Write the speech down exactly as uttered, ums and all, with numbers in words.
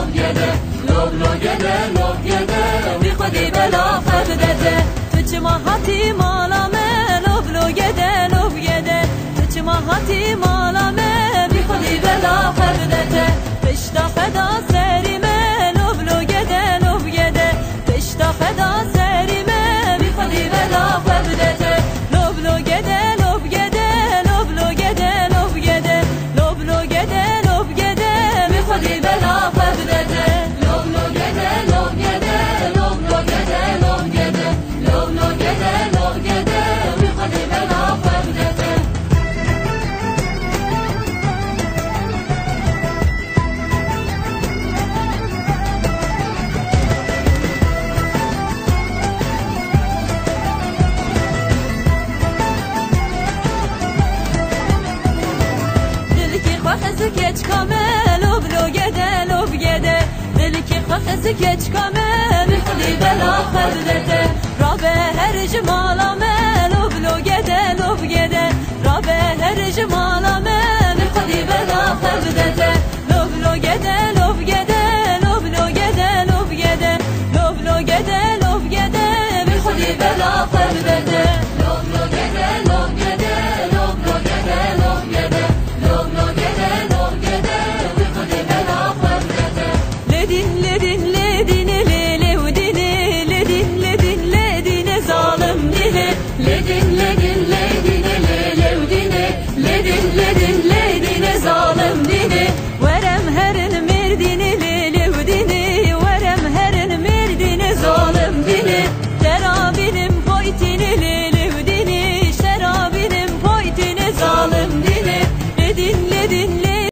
لوب گده لوب لو گده لوب گده بی خودی بلا خبدته تو چه ماهاتی مالامه لوب لو گده لوب گده تو چه ماهاتی مالامه بی خودی بلا خبدته پشتا خدا سریمه لوب لو گده لوب گده پشتا خدا سریمه بی خودی بلا خبدته لوب لو گده لوب گده لوب لو گده لوب گده لوب لو گده لوب گده بی خودی بلا خبدته لوب لو گده لوب گده لوب لو گده لوب گده لوب لو گده لوب گده بی خودی بلا خبدته خواهد کچ کامل لوب لو گده لوب گده دلی که خواهد کچ کامل بی خودی بلا خبدته را به هر جمالامه لوب لو گده لوب گده را به هر جمالامه بی خودی بلا خبدته لوب لو گده لوب گده لوب لو گده لوب گده لوب لو گده لوب گده بی خودی بلا خبدته لوب لو گده لوب گده لوب لو گده لوب گده لوب لو گده لوب گده بی خودی بلا خبدته لدین لدین لدین لیلی و دینی لدین لدین لدین ظالم دینی لدین لدین